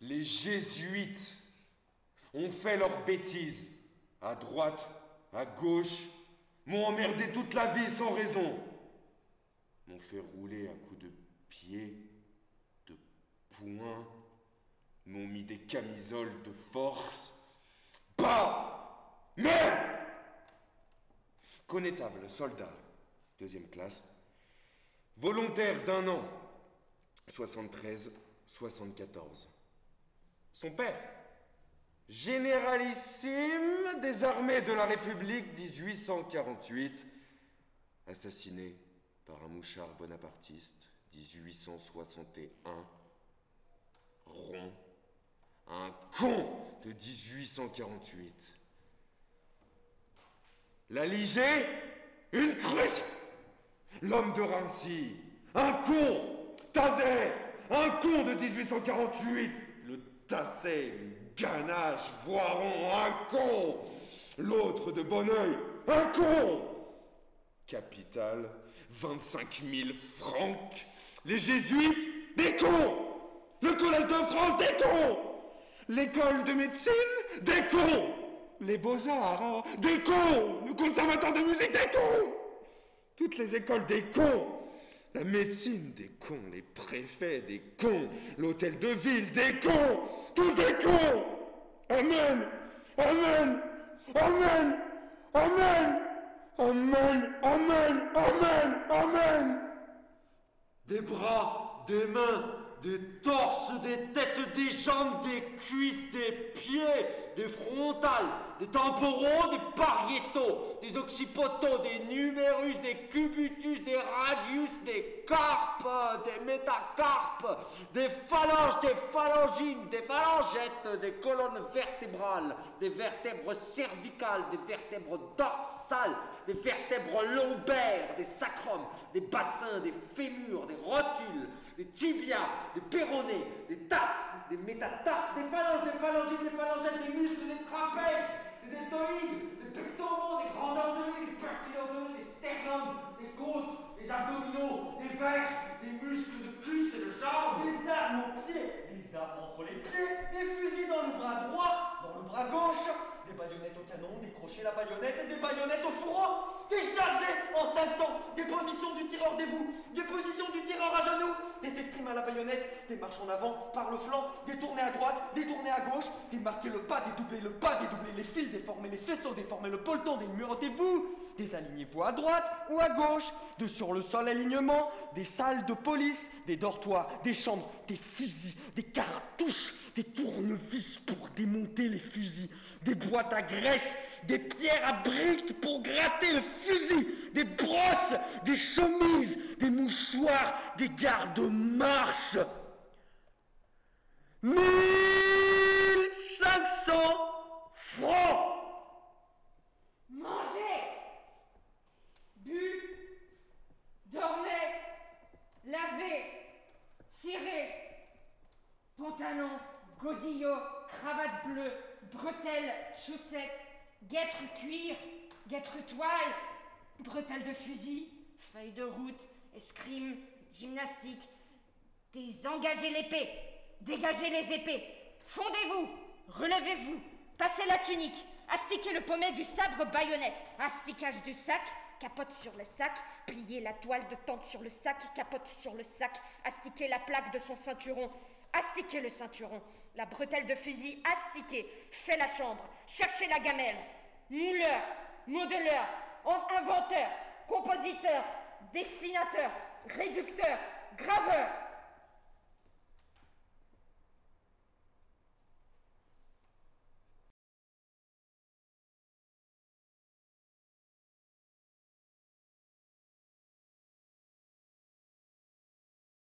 Les jésuites ont fait leurs bêtises, à droite, à gauche, m'ont emmerdé toute la vie sans raison, m'ont fait rouler à coups de pied, de poing, m'ont mis des camisoles de force. Bah! Merde! Connétable, soldat, 2e classe, volontaire d'1 an, 73-74. Son père, généralissime des armées de la République 1848, assassiné par un mouchard bonapartiste 1861, rond, un con de 1848. La Ligée, une cruche. L'homme de Rancy, un con. Tazet, un con de 1848. Le Tasset, une ganache, Voiron, un con. L'autre de Bonneuil, un con. Capitale, 25 000 francs. Les jésuites, des cons. Le Collège de France, des cons. L'école de médecine, des cons. Les beaux-arts, hein, des cons. Le conservatoire de musique, des cons. Toutes les écoles, des cons. La médecine, des cons. Les préfets, des cons. L'hôtel de ville, des cons. Tous des cons. Amen. Amen. Amen. Amen. Amen. Amen. Amen. Amen. Des bras, des mains, des torses, des têtes, des jambes, des cuisses, des pieds, des frontales, des temporaux, des pariétaux, des occipitaux, des numérus, des cubitus, des radius, des carpes, des métacarpes, des phalanges, des phalangines, des phalangettes, des colonnes vertébrales, des vertèbres cervicales, des vertèbres dorsales, des vertèbres lombaires, des sacrums, des bassins, des fémurs, des rotules, des tibias, des péronés, des tarses, des métatarses, des phalanges, des phalangines, des phalangettes, des muscles, des trapèzes, des deltoïdes, des pectoraux, des grands dentelés, des petits dentelés, des sternums, des côtes, des abdominaux, des verges, des muscles de cuisse et de jambes, des armes aux pieds, des armes entre les pieds, des fusils dans le bras droit, dans le bras gauche, des baïonnettes au canon, des crochets à la baïonnette, des baïonnettes au fourreau, des chargés en 5 temps, des positions du tireur debout, des positions du tireur à genoux, des escrimes à la baïonnette, des marches en avant, par le flanc, des tournées à droite, des tournées à gauche, des marquer le pas, dédoubler le pas, dédoubler les fils, déformer les faisceaux, déformer le poleton, des numérotez-vous, des alignez-vous à droite ou à gauche, de sur le sol alignement, des salles de police, des dortoirs, des chambres, des fusils, des cartouches, des tournevis pour démonter les fusils, des boîtes à graisse, des pierres à briques pour gratter le fusil, des brosses, des chemises, des mouchoirs, des gardes-marches. 1500 francs. Mangez, bu, dormez, lavez, cirez, pantalon, godillot, cravate bleue, bretelles, chaussettes, guêtre cuir, guêtre toile, bretelles de fusil, feuilles de route, escrime, gymnastique, désengagez l'épée, dégagez les épées, fondez-vous, relevez-vous, passez la tunique, astiquez le pommet du sabre baïonnette, asticage du sac, capote sur le sac, pliez la toile de tente sur le sac, capote sur le sac, astiquez la plaque de son ceinturon, astiquez le ceinturon, la bretelle de fusil astiquée, fait la chambre, cherchez la gamelle, mouleur, modeleur, inventeur, compositeur, dessinateur, réducteur, graveur,